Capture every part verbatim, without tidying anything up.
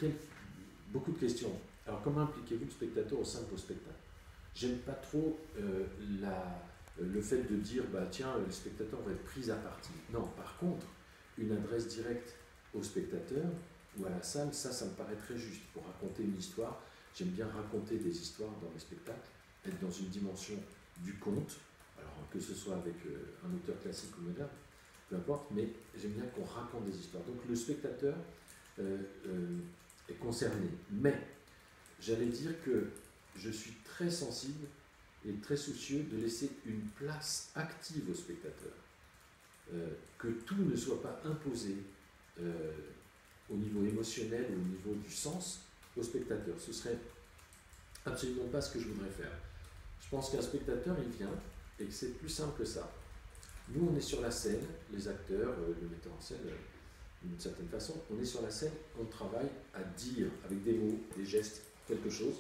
quel, beaucoup de questions. Alors, comment impliquez-vous le spectateur au sein de vos spectacles? J'aime pas trop euh, la, le fait de dire, bah, tiens, le spectateur va être pris à partie. Non, par contre, une adresse directe au spectateur ou à la salle, ça, ça me paraît très juste. Pour raconter une histoire, j'aime bien raconter des histoires dans les spectacles, être dans une dimension du conte, alors que ce soit avec euh, un auteur classique ou moderne, peu importe, mais j'aime bien qu'on raconte des histoires. Donc le spectateur euh, euh, est concerné. Mais j'allais dire que je suis très sensible et très soucieux de laisser une place active au spectateur. Euh, que tout ne soit pas imposé euh, au niveau émotionnel ou au niveau du sens au spectateur. Ce serait absolument pas ce que je voudrais faire. Je pense qu'un spectateur, il vient et que c'est plus simple que ça. Nous, on est sur la scène, les acteurs, euh, le metteur en scène, euh, d'une certaine façon, on est sur la scène, on travaille à dire, avec des mots, des gestes, quelque chose.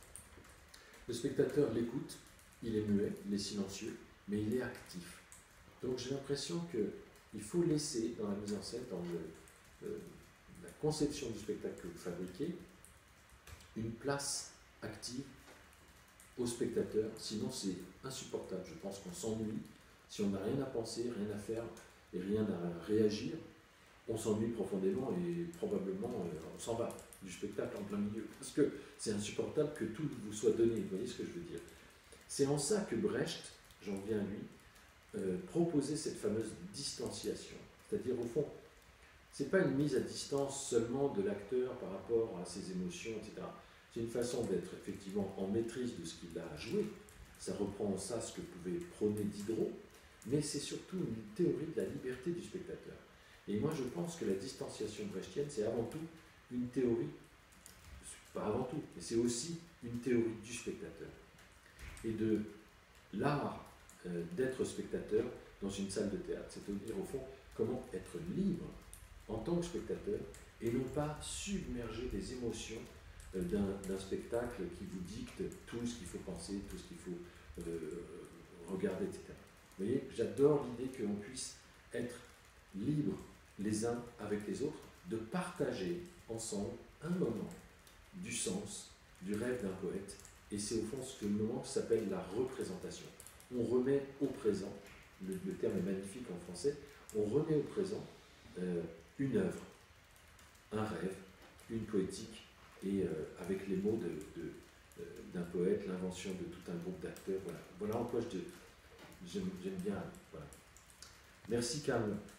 Le spectateur l'écoute, il est muet, il est silencieux, mais il est actif. Donc j'ai l'impression qu'il faut laisser dans la mise en scène, dans le, euh, la conception du spectacle que vous fabriquez, une place active au spectateur, sinon c'est insupportable. Je pense qu'on s'ennuie. Si on n'a rien à penser, rien à faire et rien à réagir, on s'ennuie profondément et probablement euh, on s'en va du spectacle en plein milieu. Parce que c'est insupportable que tout vous soit donné, vous voyez ce que je veux dire. C'est en ça que Brecht, j'en viens à lui, euh, proposait cette fameuse distanciation. C'est-à-dire au fond, c'est pas une mise à distance seulement de l'acteur par rapport à ses émotions, et cetera. C'est une façon d'être effectivement en maîtrise de ce qu'il a joué. Ça reprend en ça ce que pouvait prôner Diderot, mais c'est surtout une théorie de la liberté du spectateur. Et moi, je pense que la distanciation brechtienne, c'est avant tout une théorie, pas avant tout, mais c'est aussi une théorie du spectateur. Et de l'art euh, d'être spectateur dans une salle de théâtre. C'est-à-dire, au fond, comment être libre en tant que spectateur et non pas submerger des émotions euh, d'un spectacle qui vous dicte tout ce qu'il faut penser, tout ce qu'il faut euh, regarder, et cetera. Vous voyez, j'adore l'idée qu'on puisse être libre les uns avec les autres, de partager ensemble un moment du sens, du rêve d'un poète, et c'est au fond ce que le moment s'appelle la représentation. On remet au présent, le, le terme est magnifique en français, on remet au présent euh, une œuvre, un rêve, une poétique, et euh, avec les mots de, de, euh, d'un poète, l'invention de tout un groupe d'acteurs, voilà. Voilà en quoi je, j'aime, j'aime bien. Voilà. Merci Carl.